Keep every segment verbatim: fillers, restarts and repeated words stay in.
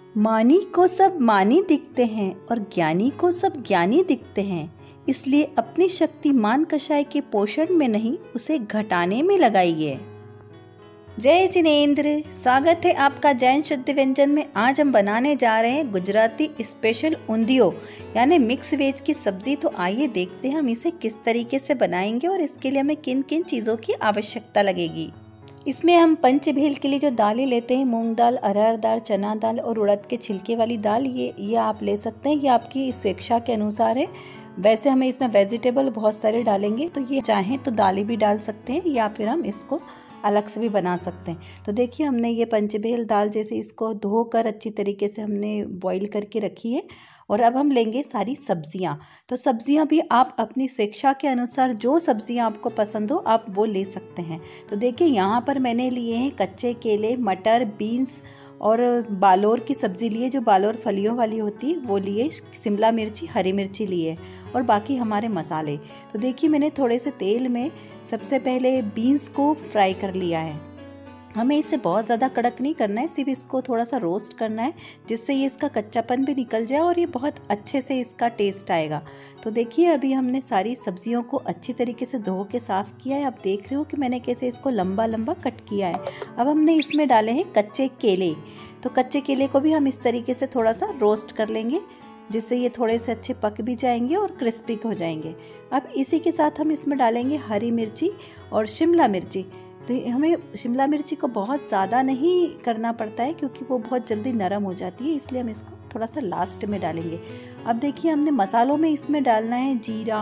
मानी को सब मानी दिखते हैं और ज्ञानी को सब ज्ञानी दिखते हैं, इसलिए अपनी शक्ति मान कषाय के पोषण में नहीं, उसे घटाने में लगाइए। जय जिनेंद्र। स्वागत है आपका जैन शुद्ध व्यंजन में। आज हम बनाने जा रहे हैं गुजराती स्पेशल ऊंधियो यानी मिक्स वेज की सब्जी। तो आइए देखते हैं हम इसे किस तरीके से बनाएंगे और इसके लिए हमें किन किन चीज़ों की आवश्यकता लगेगी। इसमें हम पंचभेल के लिए जो दालें लेते हैं, मूंग दाल, अरहर दाल, चना दाल और उड़द के छिलके वाली दाल, ये ये आप ले सकते हैं। ये आपकी स्वेच्छा के अनुसार है। वैसे हमें इसमें वेजिटेबल बहुत सारे डालेंगे, तो ये चाहें तो दालें भी डाल सकते हैं या फिर हम इसको अलग से भी बना सकते हैं। तो देखिए हमने ये पंचभेल दाल जैसे इसको धोकर अच्छी तरीके से हमने बॉईल करके रखी है। और अब हम लेंगे सारी सब्जियां। तो सब्जियां भी आप अपनी स्वेच्छा के अनुसार जो सब्जियां आपको पसंद हो आप वो ले सकते हैं। तो देखिए यहाँ पर मैंने लिए हैं कच्चे केले, मटर, बीन्स और बालोर की सब्ज़ी लिए, जो बालोर फलियों वाली होती है वो लिए, शिमला मिर्ची, हरी मिर्ची लिए और बाकी हमारे मसाले। तो देखिए मैंने थोड़े से तेल में सबसे पहले बीन्स को फ्राई कर लिया है। हमें इसे बहुत ज़्यादा कड़क नहीं करना है, सिर्फ इसको थोड़ा सा रोस्ट करना है, जिससे ये इसका कच्चापन भी निकल जाए और ये बहुत अच्छे से इसका टेस्ट आएगा। तो देखिए अभी हमने सारी सब्जियों को अच्छी तरीके से धो के साफ़ किया है। आप देख रहे हो कि मैंने कैसे इसको लंबा लंबा कट किया है। अब हमने इसमें डाले हैं कच्चे केले। तो कच्चे केले को भी हम इस तरीके से थोड़ा सा रोस्ट कर लेंगे, जिससे ये थोड़े से अच्छे पक भी जाएंगे और क्रिस्पी हो जाएंगे। अब इसी के साथ हम इसमें डालेंगे हरी मिर्ची और शिमला मिर्ची। तो हमें शिमला मिर्ची को बहुत ज़्यादा नहीं करना पड़ता है, क्योंकि वो बहुत जल्दी नरम हो जाती है, इसलिए हम इसको थोड़ा सा लास्ट में डालेंगे। अब देखिए हमने मसालों में इसमें डालना है जीरा,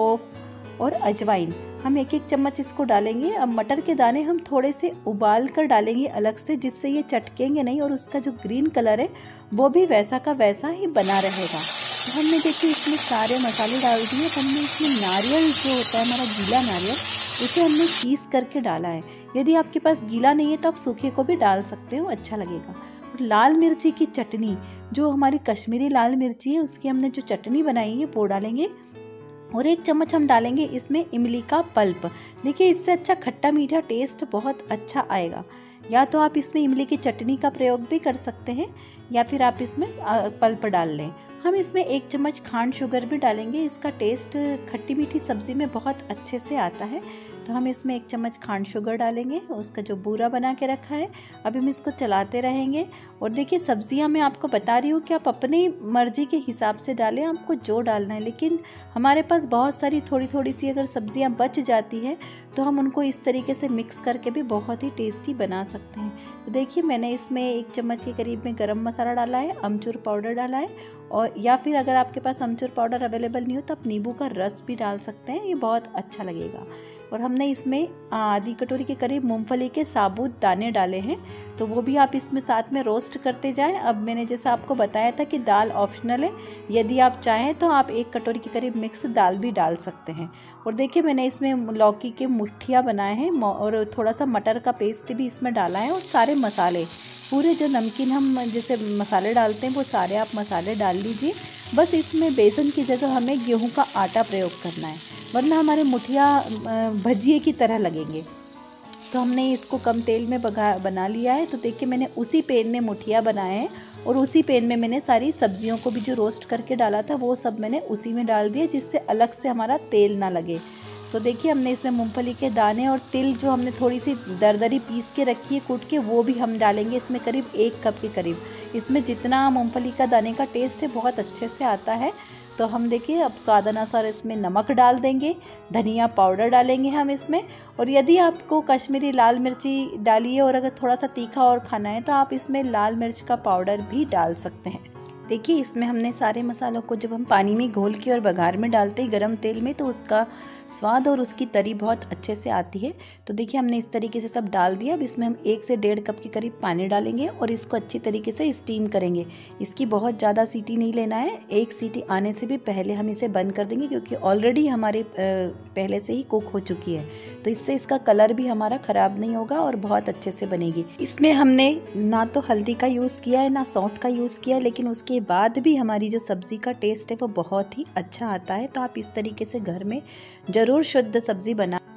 सौंफ और अजवाइन। हम एक एक चम्मच इसको डालेंगे। अब मटर के दाने हम थोड़े से उबाल कर डालेंगे अलग से, जिससे ये चटकेंगे नहीं और उसका जो ग्रीन कलर है वो भी वैसा का वैसा ही बना रहेगा। तो हमने देखिए इसमें सारे मसाले डाल दिए। हमने इसमें नारियल जो होता है हमारा गीला नारियल, उसे हमने पीस करके डाला है। यदि आपके पास गीला नहीं है तो आप सूखे को भी डाल सकते हो, अच्छा लगेगा। और लाल मिर्ची की चटनी, जो हमारी कश्मीरी लाल मिर्ची है, उसकी हमने जो चटनी बनाई है वो डालेंगे। और एक चम्मच हम डालेंगे इसमें इमली का पल्प। देखिए इससे अच्छा खट्टा मीठा टेस्ट बहुत अच्छा आएगा। या तो आप इसमें इमली की चटनी का प्रयोग भी कर सकते हैं या फिर आप इसमें पल्प डाल लें। हम इसमें एक चम्मच खांड शुगर भी डालेंगे। इसका टेस्ट खट्टी मीठी सब्जी में बहुत अच्छे से आता है। तो हम इसमें एक चम्मच खांड शुगर डालेंगे, उसका जो बूरा बना के रखा है। अब हम इसको चलाते रहेंगे। और देखिए सब्जियां मैं आपको बता रही हूँ कि आप अपनी मर्जी के हिसाब से डालें, आपको जो डालना है। लेकिन हमारे पास बहुत सारी थोड़ी थोड़ी सी अगर सब्जियां बच जाती है तो हम उनको इस तरीके से मिक्स करके भी बहुत ही टेस्टी बना सकते हैं। तो देखिए मैंने इसमें एक चम्मच के करीब में गरम मसाला डाला है, अमचूर पाउडर डाला है, और या फिर अगर आपके पास अमचूर पाउडर अवेलेबल नहीं हो तो आप नींबू का रस भी डाल सकते हैं, ये बहुत अच्छा लगेगा। और हमने इसमें आधी कटोरी के करीब मूंगफली के साबुत दाने डाले हैं, तो वो भी आप इसमें साथ में रोस्ट करते जाएं। अब मैंने जैसा आपको बताया था कि दाल ऑप्शनल है, यदि आप चाहें तो आप एक कटोरी के करीब मिक्स दाल भी डाल सकते हैं। और देखिए मैंने इसमें लौकी के मुठिया बनाए हैं और थोड़ा सा मटर का पेस्ट भी इसमें डाला है। और सारे मसाले पूरे जो नमकीन हम जैसे मसाले डालते हैं वो सारे आप मसाले डाल लीजिए। बस इसमें बेसन की जगह हमें गेहूं का आटा प्रयोग करना है, वरना हमारे मुठिया भजिए की तरह लगेंगे। तो हमने इसको कम तेल में बगा बना लिया है। तो देखिए मैंने उसी पैन में मुठिया बनाए हैं और उसी पैन में मैंने सारी सब्जियों को भी जो रोस्ट करके डाला था वो सब मैंने उसी में डाल दिया, जिससे अलग से हमारा तेल ना लगे। तो देखिए हमने इसमें मूंगफली के दाने और तिल जो हमने थोड़ी सी दरदरी पीस के रखी है कूट के, वो भी हम डालेंगे इसमें करीब एक कप के करीब। इसमें जितना मूंगफली का दाने का टेस्ट है बहुत अच्छे से आता है। तो हम देखिए अब स्वाद अनुसार इसमें नमक डाल देंगे, धनिया पाउडर डालेंगे हम इसमें। और यदि आपको कश्मीरी लाल मिर्ची डालिए और अगर थोड़ा सा तीखा और खाना है तो आप इसमें लाल मिर्च का पाउडर भी डाल सकते हैं। देखिए इसमें हमने सारे मसालों को जब हम पानी में घोल के और बघार में डालते हैं गरम तेल में, तो उसका स्वाद और उसकी तरी बहुत अच्छे से आती है। तो देखिए हमने इस तरीके से सब डाल दिया। अब इसमें हम एक से डेढ़ कप के करीब पानी डालेंगे और इसको अच्छी तरीके से स्टीम करेंगे। इसकी बहुत ज़्यादा सीटी नहीं लेना है, एक सीटी आने से भी पहले हम इसे बंद कर देंगे, क्योंकि ऑलरेडी हमारी पहले से ही कुक हो चुकी है। तो इससे इसका कलर भी हमारा ख़राब नहीं होगा और बहुत अच्छे से बनेगी। इसमें हमने ना तो हल्दी का यूज़ किया है ना सौंठ का यूज़ किया है, लेकिन उसके बाद भी हमारी जो सब्ज़ी का टेस्ट है वो बहुत ही अच्छा आता है। तो आप इस तरीके से घर में ज़रूर शुद्ध सब्ज़ी बना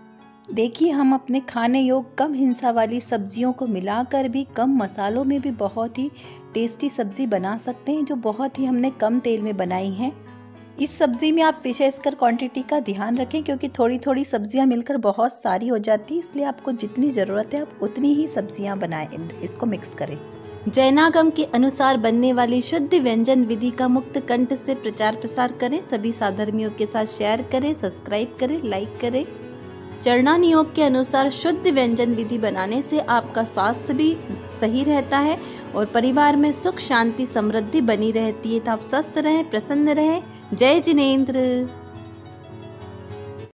देखिए, हम अपने खाने योग कम हिंसा वाली सब्जियों को मिलाकर भी कम मसालों में भी बहुत ही टेस्टी सब्जी बना सकते हैं, जो बहुत ही हमने कम तेल में बनाई है। इस सब्जी में आप विशेष कर क्वांटिटी का ध्यान रखें, क्योंकि थोड़ी थोड़ी सब्जियां मिलकर बहुत सारी हो जाती है, इसलिए आपको जितनी ज़रूरत है आप उतनी ही सब्जियां बनाएं, इसको मिक्स करें। जैनागम के अनुसार बनने वाली शुद्ध व्यंजन विधि का मुक्त कंठ से प्रचार प्रसार करें, सभी साधर्मियों के साथ शेयर करें, सब्सक्राइब करें, लाइक करें। चरणान योग के अनुसार शुद्ध व्यंजन विधि बनाने से आपका स्वास्थ्य भी सही रहता है और परिवार में सुख शांति समृद्धि बनी रहती है। तो आप स्वस्थ रहें, प्रसन्न रहें। जय जिनेंद्र।